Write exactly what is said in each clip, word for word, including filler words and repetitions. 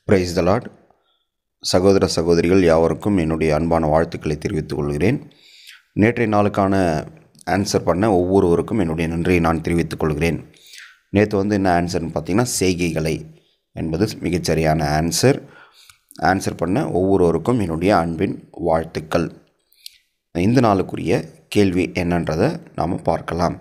Praise the Lord. சகோதர சகோதரிகள் யாவருக்கும் என்னுடைய அன்பான வாழ்த்துக்களை தெரிவித்துக் கொள்கிறேன். நேற்றைய நாளுக்கான ஆன்சர் பண்ண ஒவ்வொருவருக்கும் என்னுடைய நன்றியை நான் தெரிவித்துக் கொள்கிறேன். நேற்று வந்து என்ன ஆன்சர்னு பார்த்தீங்கன்னா செய்கைகளை என்பது மிகச்சரியான ஆன்சர். ஆன்சர் பண்ண ஒவ்வொருவருக்கும் என்னுடைய அன்பின் வாழ்த்துக்கள். இந்த நாளுக்குரிய கேள்வி என்னன்றதை நாம் பார்க்கலாம்.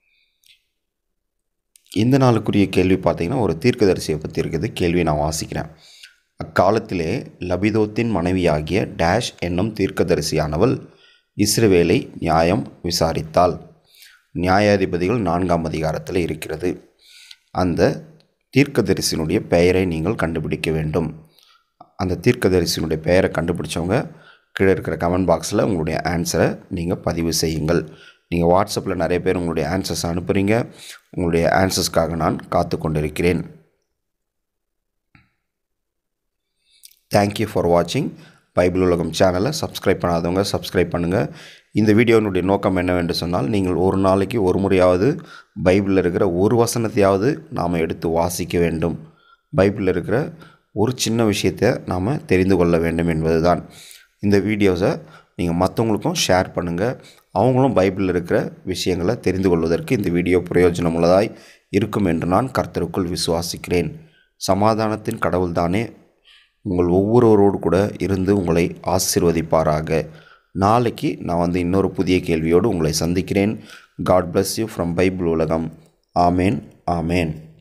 இந்த நாளுக்குரிய கேள்வி பார்த்திங்கன்னா ஒரு தீர்க்கதரிசியை பற்றி இருக்குது. கேள்வியை நான் வாசிக்கிறேன். அக்காலத்திலே லபிதோத்தின் மனைவியாகிய டேஷ் என்னும் தீர்க்கதரிசியானவள் இஸ்ரவேலை நியாயம் விசாரித்தாள். நியாயாதிபதிகள் நான்காம் அதிகாரத்தில் இருக்கிறது. அந்த தீர்க்கதரிசியினுடைய பெயரை நீங்கள் கண்டுபிடிக்க வேண்டும். அந்த தீர்க்கதரிசியினுடைய பெயரை கண்டுபிடிச்சவங்க கீழே இருக்கிற கமெண்ட் பாக்ஸில் உங்களுடைய ஆன்சரை நீங்கள் பதிவு செய்யுங்கள். நீங்கள் வாட்ஸ்அப்பில் நிறைய பேர் உங்களுடைய ஆன்சர்ஸ் அனுப்புகிறீங்க. உங்களுடைய ஆன்சர்ஸ்க்காக நான் காத்து கொண்டிருக்கிறேன். தேங்க்யூ ஃபார் வாட்சிங். பைபிள் உலகம் சேனலை சப்ஸ்கிரைப் பண்ணாதவங்க சப்ஸ்கிரைப் பண்ணுங்கள். இந்த வீடியோனுடைய நோக்கம் என்னவென்று சொன்னால், நீங்கள் ஒரு நாளைக்கு ஒரு முறையாவது பைபிளில் இருக்கிற ஒரு வசனத்தையாவது நாம் எடுத்து வாசிக்க வேண்டும். பைபிளில் இருக்கிற ஒரு சின்ன விஷயத்தை நாம் தெரிந்து கொள்ள வேண்டும் என்பது தான். இந்த வீடியோஸை நீங்கள் மற்றவங்களுக்கும் ஷேர் பண்ணுங்கள். அவங்களும் பைபிளில் இருக்கிற விஷயங்களை தெரிந்து கொள்வதற்கு இந்த வீடியோ பிரயோஜனமுள்ளதாய் இருக்கும் என்று நான் கர்த்தருக்குள் விசுவாசிக்கிறேன். சமாதானத்தின் கடவுள்தானே உங்கள் ஒவ்வொருவரோடு கூட இருந்து உங்களை ஆசீர்வதிப்பாராக. நாளைக்கு நான் வந்து இன்னொரு புதிய கேள்வியோடு உங்களை சந்திக்கிறேன். God bless you from Bible உலகம். ஆமேன், ஆமேன்.